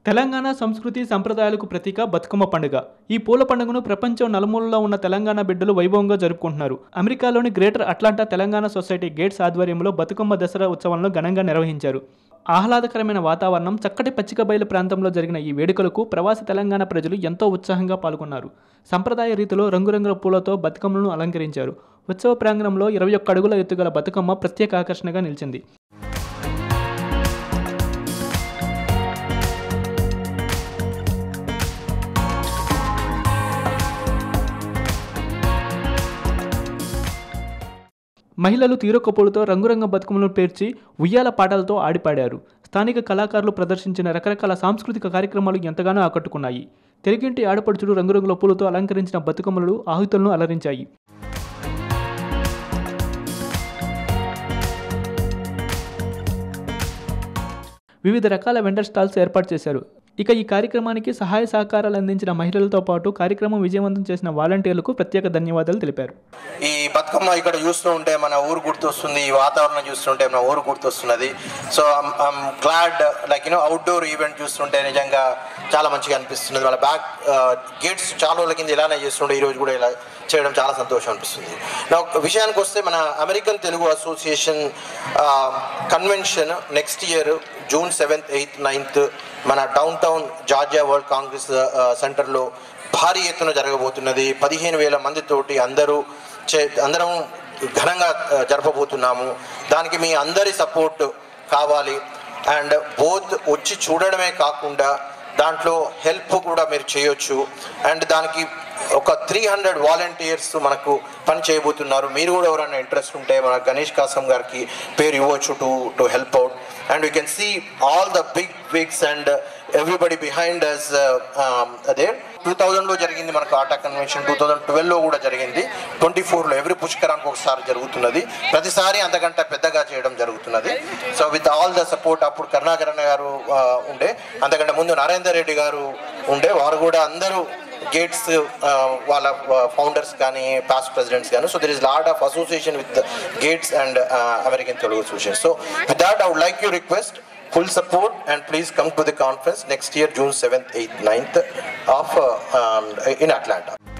తెలంగాణ సంస్కృతి సంప్రదాయాలకు ప్రతీక బతుకమ్మ పండుగ. ఈ పూల పండుగను ప్రపంచం నలుమూలలా ఉన్న తెలంగాణ బిడ్డలు వైభవంగా జరుపుకుంటున్నారు. అమెరికాలోని Greater Atlanta Telangana Society GATES ఆధ్వర్యంలో బతుకమ్మ దసరా ఉత్సవాలను ఘనంగా నిర్వహించారు. ఆహ్లాదకరమైన వాతావరణం, చక్కటి పచ్చిక బయలు ప్రాంతంలో జరిగిన ఈ వేడుకలకు ప్రవాసి తెలంగాణ ప్రజలు ఎంతో ఉత్సాహంగా పాల్గొన్నారు. సంప్రదాయ రీతిలో రంగురంగుల పూలతో బతుకమ్మలను అలంకరించారు. ఉత్సవ ప్రాంగణంలో 21 అడుగుల ఎత్తుగల బతుకమ్మ ప్రత్యేక ఆకర్షణగా నిలిచింది. మహిళలు తీరొక్క పూలతో రంగురంగ బతుకమ్మలను పేర్చి ఉయ్యాల పాటలతో ఆడిపాడారు. స్థానిక కళాకారులు ప్రదర్శించిన రకరకాల సాంస్కృతిక కార్యక్రమాలు ఎంతగానో ఆకట్టుకున్నాయి. తెలుగింటి ఆడపడుచుడు రంగురంగుల పూలతో అలంకరించిన బతుకమ్మలు ఆహుతులను అలరించాయి. వివిధ రకాల వెండర్ స్టాల్స్ ఏర్పాటు చేశారు. ఇక ఈ కార్యక్రమానికి సహాయ సహకారాలు అందించిన మహిళలతో పాటు కార్యక్రమం విజయవంతం చేసిన వాలంటీర్లకు ప్రత్యేక ధన్యవాదాలు తెలిపారు. ఈ బతుకమ్మ ఇక్కడ చూస్తూ ఉంటే మన ఊరు గుర్తొస్తుంది, ఈ వాతావరణం చూస్తుంటే మన ఊరు గుర్తొస్తున్నది. So I'm glad like outdoor event చూస్తుంటే నిజంగా చాలా మంచిగా అనిపిస్తున్నది. వాళ్ళ బ్యాక్ గేట్స్ చాలా రోజుల కింద ఇలానే చేస్తుండే, ఈరోజు కూడా ఇలా చేయడం చాలా సంతోషం అనిపిస్తుంది. నా విషయానికి వస్తే మన American Telugu Association convention next year June 7th, 8th, 9th మన downtown Georgia World Congress సెంటర్లో భారీ ఎత్తున జరగబోతున్నది. 15,000 మందితోటి అందరం ఘనంగా జరపబోతున్నాము. దానికి మీ అందరి సపోర్ట్ కావాలి. అండ్ బోత్ వచ్చి చూడడమే కాకుండా దాంట్లో హెల్ప్ కూడా మీరు చేయొచ్చు. అండ్ దానికి ఒక 300 వాలంటీర్స్ మనకు పని చేయబోతున్నారు. మీరు కూడా ఎవరైనా ఇంట్రెస్ట్ ఉంటే మన గణేష్ కాసం గారికి పేరు ఇవ్వచ్చు to help out. And we can see all the big wigs and everybody behind us అదే 2000లో జరిగింది మనకు ఆటా కన్వెన్షన్, 2012లో కూడా జరిగింది, 24లో ఎవ్రీ పుష్కరానికి ఒకసారి జరుగుతున్నది. ప్రతిసారి అంతకంటే పెద్దగా చేయడం జరుగుతున్నది. So with all the support అప్పుడు కరుణాకరణ గారు ఉండే, అంతకంటే ముందు నరేందర్ రెడ్డి గారు ఉండే, వారు కూడా అందరూ గేట్స్ వాళ్ళ ఫౌండర్స్ కానీ పాస్ట్ ప్రెసిడెంట్స్ కానీ. So there is lot of association with GATES and American Telugu Association. So with that I would like you request full support and please come to the conference next year June 7th, 8th, 9th of in Atlanta.